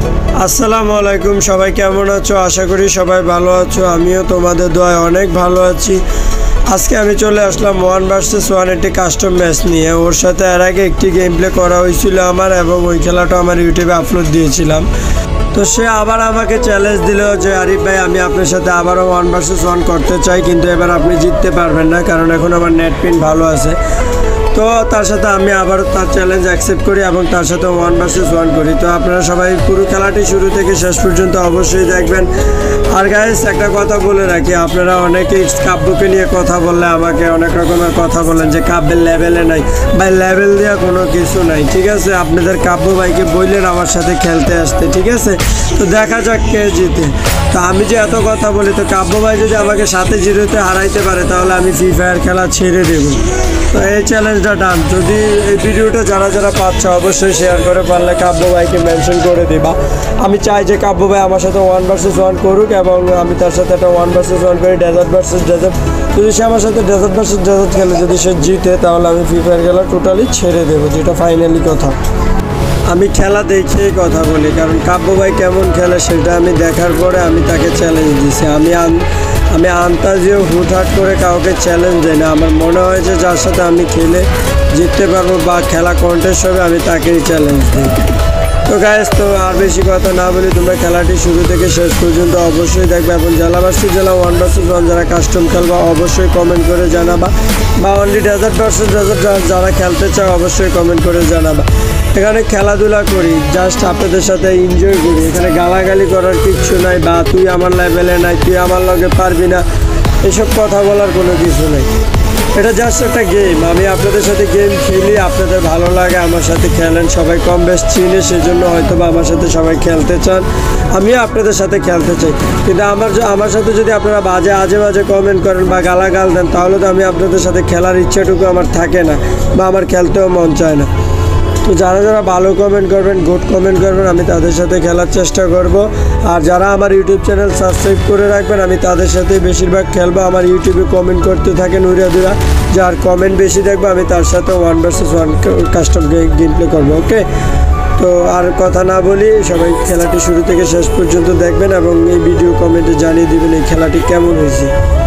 আসসালামু আলাইকুম, সবাই কেমন আছো? আশা করি সবাই ভালো আছো। আমিও তোমাদের দোয়ায় অনেক ভালো আছি। আজকে আমি চলে আসলাম 1 vs 1 একটি কাস্টম ম্যাচ নিয়ে। ওর সাথে এর আগে একটি গেম প্লে করা হয়েছিল আমার, এবং ওই খেলাটা আমার ইউটিউবে আপলোড দিয়েছিলাম। তো সে আবার আমাকে চ্যালেঞ্জ দিল যে আরিফ ভাই, আমি আপনার সাথে আবারও 1 vs 1 করতে চাই, কিন্তু এবার আপনি জিততে পারবেন না, কারণ এখন আমার নেট পিন ভালো আছে। তো তার সাথে আমি আবার তার চ্যালেঞ্জ অ্যাকসেপ্ট করি এবং তার সাথে 1 vs 1 করি। তো আপনারা সবাই পুরো খেলাটি শুরু থেকে শেষ পর্যন্ত অবশ্যই দেখবেন। আর গাইস, একটা কথা বলে রাখি, আপনারা অনেকেই কাব্যকে নিয়ে কথা বললে আমাকে অনেক রকমের কথা বলেন যে কাব্যের লেভেলে নাই। ভাই, লেভেল দেওয়া কোনো কিছু নাই, ঠিক আছে? আপনাদের কাব্য ভাইকে বললেন আমার সাথে খেলতে আসতে, ঠিক আছে? তো দেখা যাক কে জিতে। তো আমি যে এত কথা বলি, তো কাব্য ভাই যদি আমাকে 7-0 হারাইতে পারে তাহলে আমি ফ্রি ফায়ার খেলা ছেড়ে দেবো। তো এই চ্যালেঞ্জটা ডান। যদি এই ভিডিওটা যারা যারা পাচ্ছ অবশ্যই শেয়ার করে পারলে কাব্য ভাইকে মেনশন করে দিবা। আমি চাই যে কাব্য ভাই আমার সাথে 1 vs 1 করুক, এবং আমি তার সাথে একটা 1 vs 1 করি, ডেজার্ট ভার্সেস ডেজার্ট। যদি সে আমার সাথে ডেজার্ট ভার্সেস ডেজার্ট খেলে, যদি সে জিতে, তাহলে আমি ফ্রি ফায়ার খেলা টোটালি ছেড়ে দেবো, যেটা ফাইনালি কথা। আমি খেলা দেখেই কথা বলি, কারণ কাব্য ভাই কেমন খেলে সেটা আমি দেখার পরে আমি তাকে চ্যালেঞ্জ দিছি। আমি আন্তাজিও হুটহাট করে কাউকে চ্যালেঞ্জ দিই না। আমার মনে হয় যে যার সাথে আমি খেলে জিততে পারবো বা খেলা কন্টেস্ট হবে, আমি তাকেই চ্যালেঞ্জ দিই। তো গাইস, তো আর বেশি কথা না বলি, তোমরা খেলাটি শুরু থেকে শেষ পর্যন্ত অবশ্যই দেখবে, এবং জেলা ভার্সেস জেলা 1 vs 1 যারা কাস্টম খেলবা অবশ্যই কমেন্ট করে জানাবা, বা অনলি ডেজার্ট ভার্সেস ডেজার্ট যারা খেলতে চাও অবশ্যই কমেন্ট করে জানাবা। এখানে খেলাধুলা করি, জাস্ট আপনাদের সাথে এনজয় করি। এখানে গালাগালি করার কিচ্ছু নাই, বা তুই আমার লেভেলে নাই, তুই আমার লগে পারবি না, এসব কথা বলার কোনো কিছু নেই। এটা জাস্ট একটা গেম। আমি আপনাদের সাথে গেম খেলি, আপনাদের ভালো লাগে আমার সাথে খেলেন। সবাই কম বেশ চিনে, সেজন্য হয়তো বা আমার সাথে সবাই খেলতে চান, আমিও আপনাদের সাথে খেলতে চাই। কিন্তু আমার সাথে যদি আপনারা আজে বাজে কমেন্ট করেন বা গালাগাল দেন, তাহলে তো আমি আপনাদের সাথে খেলার ইচ্ছাটুকু আমার থাকে না, বা আমার খেলতেও মন চায় না। তো যারা যারা ভালো কমেন্ট করবেন, গুড কমেন্ট করবেন, আমি তাদের সাথে খেলার চেষ্টা করব। আর যারা আমার ইউটিউব চ্যানেল সাবস্ক্রাইব করে রাখবেন, আমি তাদের সাথে বেশিরভাগ খেলবো। আমার ইউটিউবে কমেন্ট করতে থাকেন উড়া, যার কমেন্ট বেশি দেখবো আমি তার সাথে 1 vs 1 কাস্টম গেম প্লে করবো। ওকে, তো আর কথা না বলি, সবাই খেলাটি শুরু থেকে শেষ পর্যন্ত দেখবেন, এবং এই ভিডিও কমেন্টে জানিয়ে দিবেন এই খেলাটি কেমন হয়েছে।